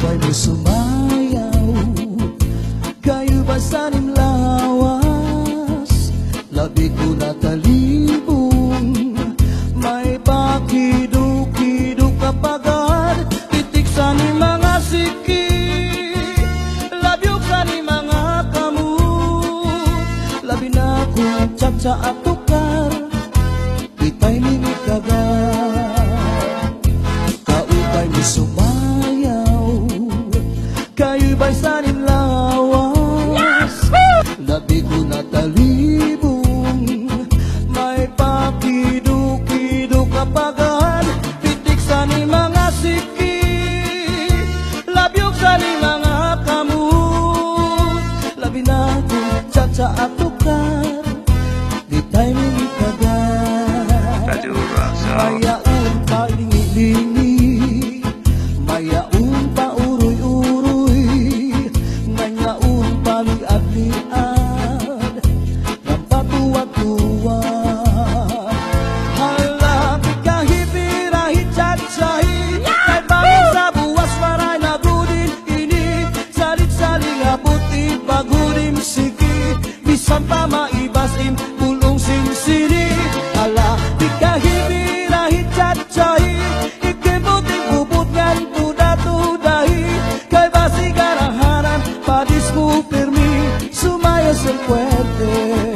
Kaupay mo sumayaw, kayo ba sanim lawas? Labi ko na talibong, may pakido-kido kapagad. Titik sa ni mga siki, labyok sa ni mga kamot. Labi na kong tsa-tsa at tukar, itay minit kagad. Kaupay mo sumayaw, kayo ba'y sanim lawas? Labi ko na talibong, may pakido-kido kapagad. Pitik sa ni mga siki, labyok sa ni mga kamot. Labi na kong tsa-tsa at tukar, di tayo minit kagad. Mayaon pa lingi-lingi, mayaon pa uroy-uroy, ngayaon pa liad-liad, ng patuwad-tuwad. Hala, kahipirahit chat-chahi, kay bangin sa buwas maray na budin ini. Salit-saling abuti, bagudim siki, bisan pa maibasim, pulong sinsini. Hala, kahipirahit chat-chahi, ikibuting ubot ngan tuda-tudahi, kay basi garahanan, padis mo pirmi, sumayas el fuerte.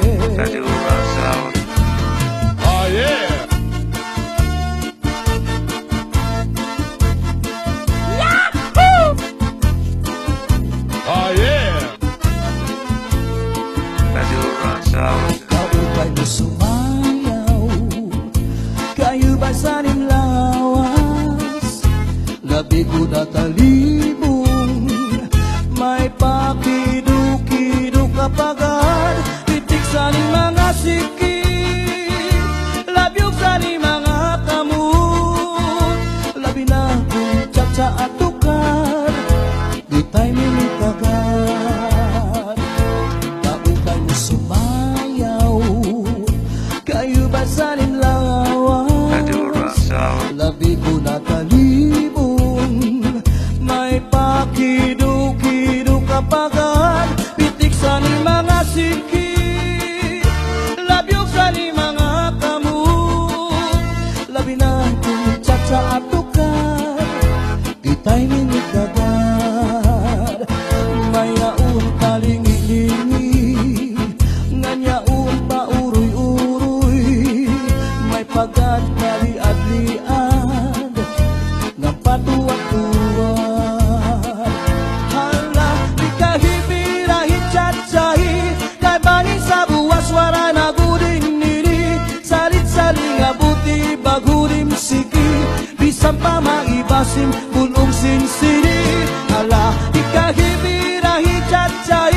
Oh yeah! Yahoo! Oh yeah! Kaupay mo sumayaw, kayo ba sanim lawas? Labi ko na talibong, may pakido-kido kapagad. Titik sa ni mga siki, labyok sa ni mga kamot. Labi na kong tsa-tsa at tukar, di tayo minit kagad. Kaupay mo sumayaw, kayo ba sanim lawas? Labi ko na talibong, may pakido-kido kapagad. Pitik sa ni mga siki, labyok sa ni mga kamot. Labi na kong tsa-tsa at tukar, di tayo minit kagad. Mayaon pa lingi-lingi, nganyaon pa uroy-uroy, may pagad na liad-liad, ng patuwad-tuwad. Hala, di kahipirahit chat-chahi, kay bangin sa buwas waray na guding nini. Salit-saling abuti, bagudim siki, bisan pa maibasim, pulong sinsini. Hala, di kahipirahit chat-chahi,